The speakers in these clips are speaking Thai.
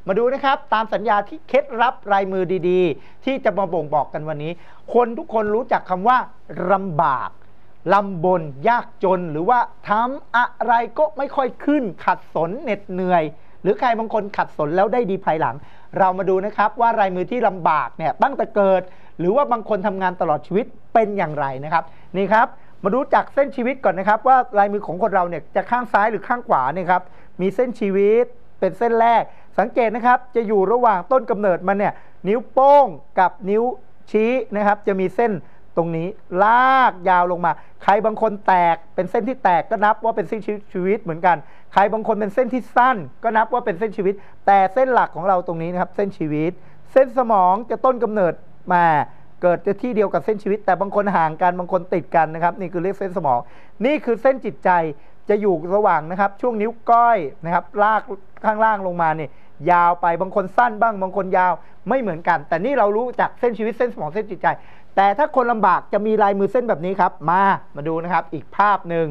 มาดูนะครับตามสัญญาที่เคล็ดลับลายมือดีๆที่จะมาบ่งบอกกันวันนี้คนทุกคนรู้จักคำว่าลำบากลำบนยากจนหรือว่าทำอะไรก็ไม่ค่อยขึ้นขัดสนเหน็ดเหนื่อยหรือใครบางคนขัดสนแล้วได้ดีภายหลังเรามาดูนะครับว่าลายมือที่ลำบากเนี่ยตั้งแต่เกิดหรือว่าบางคนทำงานตลอดชีวิตเป็นอย่างไรนะครับนี่ครับมาดูจากเส้นชีวิตก่อนนะครับว่าลายมือของคนเราเนี่ยจะข้างซ้ายหรือข้างขวาเนี่ยครับมีเส้นชีวิตเป็นเส้นแรกสังเกตนะครับจะอยู่ระหว่างต้นกำเนิดมันเนี่ยนิ้วโป้งกับนิ้วชี้นะครับจะมีเส้นตรงนี้ลากยาวลงมาใครบางคนแตกเป็นเส้นที่แตกก็นับว่าเป็นเส้นชีวิตเหมือนกันใครบางคนเป็นเส้นที่สั้นก็นับว่าเป็นเส้นชีวิตแต่เส้นหลักของเราตรงนี้นะครับเส้นชีวิตเส้นสมองจะต้นกำเนิดมาเกิดจะที่เดียวกับเส้นชีวิตแต่บางคนห่างกันบางคนติดกันนะครับนี่คือเรียกเส้นสมองนี่คือเส้นจิตใจจะอยู่ระหว่างนะครับช่วงนิ้วก้อยนะครับลากข้างล่างลงมาเนี่ยยาวไปบางคนสั้นบ้างบางคนยาวไม่เหมือนกันแต่นี่เรารู้จากเส้นชีวิตเส้นสมองเส้นจิตใจแต่ถ้าคนลำบากจะมีลายมือเส้นแบบนี้ครับมาดูนะครับอีกภาพหนึ่ง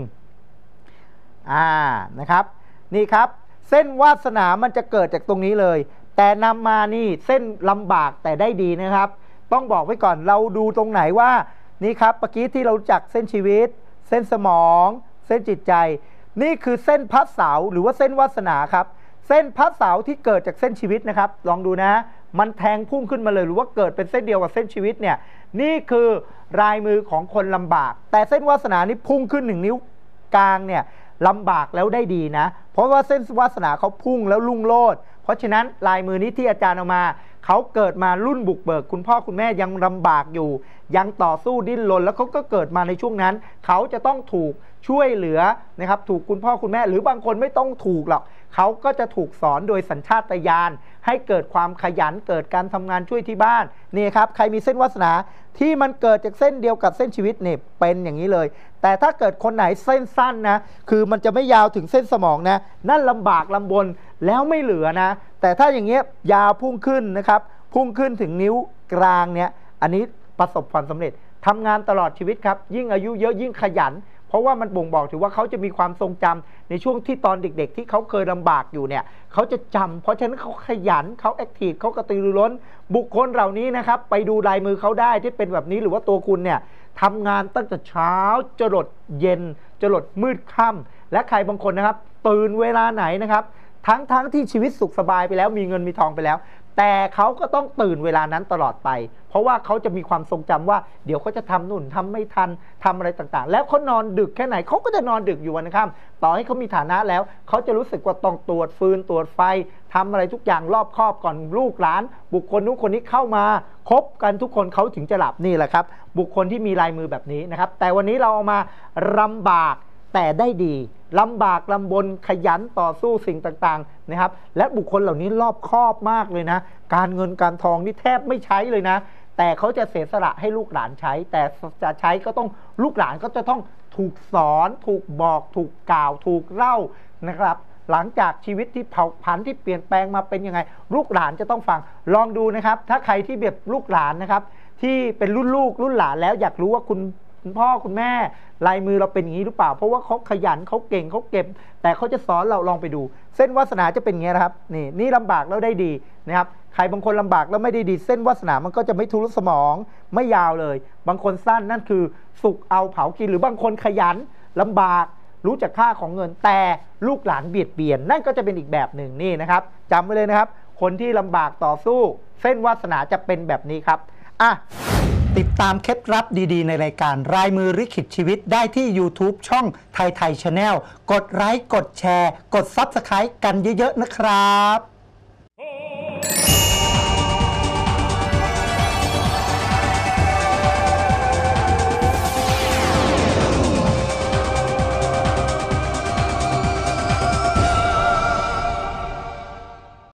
นะครับนี่ครับเส้นวาสนามันจะเกิดจากตรงนี้เลยแต่นำมานี่เส้นลำบากแต่ได้ดีนะครับต้องบอกไว้ก่อนเราดูตรงไหนว่านี่ครับเมื่อกี้ที่เรารู้จักเส้นชีวิตเส้นสมองเส้นจิตใจนี่คือเส้นพระเสาหรือว่าเส้นวาสนาครับเส้นพระเสาที่เกิดจากเส้นชีวิตนะครับลองดูนะมันแทงพุ่งขึ้นมาเลยหรือว่าเกิดเป็นเส้นเดียวกับเส้นชีวิตเนี่ยนี่คือลายมือของคนลำบากแต่เส้นวาสนานี่พุ่งขึ้น1 นิ้วกลางเนี่ยลำบากแล้วได้ดีนะเพราะว่าเส้นวาสนาเขาพุ่งแล้วลุ่งโลดเพราะฉะนั้นลายมือนี้ที่อาจารย์เอามาเขาเกิดมารุ่นบุกเบิกคุณพ่อคุณแม่ยังลำบากอยู่ยังต่อสู้ดิ้นรนแล้วเขาก็เกิดมาในช่วงนั้นเขาจะต้องถูกช่วยเหลือนะครับถูกคุณพ่อคุณแม่หรือบางคนไม่ต้องถูกหรอกเขาก็จะถูกสอนโดยสัญชาตญาณให้เกิดความขยันเกิดการทำงานช่วยที่บ้านนี่ครับใครมีเส้นวาสนาที่มันเกิดจากเส้นเดียวกับเส้นชีวิตเนี่ยเป็นอย่างนี้เลยแต่ถ้าเกิดคนไหนเส้นสั้นนะคือมันจะไม่ยาวถึงเส้นสมองนะนั่นลำบากลำบนแล้วไม่เหลือนะแต่ถ้าอย่างเงี้ยยาวพุ่งขึ้นนะครับพุ่งขึ้นถึงนิ้วกลางเนี่ยอันนี้ประสบความสำเร็จทำงานตลอดชีวิตครับยิ่งอายุเยอะยิ่งขยันเพราะว่ามันบ่งบอกถึงว่าเขาจะมีความทรงจำในช่วงที่ตอนเด็กๆที่เขาเคยลำบากอยู่เนี่ยเขาจะจำเพราะฉะนั้นเขาขยันเขาแอคทีฟเขากระตือรือร้นบุคคลเหล่านี้นะครับไปดูลายมือเขาได้ที่เป็นแบบนี้หรือว่าตัวคุณเนี่ยทำงานตั้งแต่เช้าจรดเย็นจรดมืดค่ำและใครบางคนนะครับตื่นเวลาไหนนะครับทั้งที่ชีวิตสุขสบายไปแล้วมีเงินมีทองไปแล้วแต่เขาก็ต้องตื่นเวลานั้นตลอดไปเพราะว่าเขาจะมีความทรงจำว่าเดี๋ยวเขาจะทำนู่นทำไม่ทันทำอะไรต่างๆแล้วเขานอนดึกแค่ไหนเขาก็จะนอนดึกอยู่วันค่ำต่อให้เขามีฐานะแล้วเขาจะรู้สึกว่าต้องตรวจฟืนตรวจไฟทำอะไรทุกอย่างรอบคอบก่อนลูกหลานบุคคลนู้นคนนี้เข้ามาคบกันทุกคนเขาถึงจะหลับนี่แหละครับบุคคลที่มีลายมือแบบนี้นะครับแต่วันนี้เราเอามาลำบากแต่ได้ดีลำบากลำบนขยันต่อสู้สิ่งต่างๆนะครับและบุคคลเหล่านี้รอบคอบมากเลยนะการเงินการทองนี่แทบไม่ใช้เลยนะแต่เขาจะเสียสละให้ลูกหลานใช้แต่จะใช้ก็ต้องลูกหลานก็จะต้องถูกสอนถูกบอกถูกกล่าวถูกเล่านะครับหลังจากชีวิตที่เผาผันที่เปลี่ยนแปลงมาเป็นยังไงลูกหลานจะต้องฟังลองดูนะครับถ้าใครที่แบบลูกหลานนะครับที่เป็นรุ่นลูกรุ่นหลานแล้วอยากรู้ว่าคุณพ่อคุณแม่ลายมือเราเป็นอย่างนี้หรือเปล่าเพราะว่าเขาขยันเขาเก่งเขาเก็บแต่เขาจะสอนเราลองไปดูเส้นวาสนาจะเป็นอย่างนี้นะครับนี่ลำบากแล้วได้ดีนะครับใครบางคนลำบากแล้วไม่ได้ดีเส้นวาสนามันก็จะไม่ทุรสมองไม่ยาวเลยบางคนสั้นนั่นคือสุกเอาเผากินหรือบางคนขยันลำบากรู้จักค่าของเงินแต่ลูกหลานเบียดเบียนนั่นก็จะเป็นอีกแบบหนึ่งนี่นะครับจำไว้เลยนะครับคนที่ลำบากต่อสู้เส้นวาสนาจะเป็นแบบนี้ครับติดตามเคล็ดลับดีๆในรายการลายมือลิขิตชีวิตได้ที่ YouTube ช่องไทย Channel กดไลค์กดแชร์กด Subscribe กันเยอะๆนะครับ